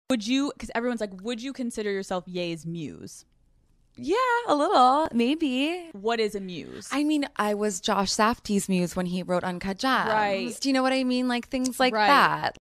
Would you, because everyone's like, would you consider yourself Ye's muse? Yeah, a little, maybe. What is a muse? I mean, I was Josh Safdie's muse when he wrote Uncut Right. Gems. Do you know what I mean? Like things like Right. that.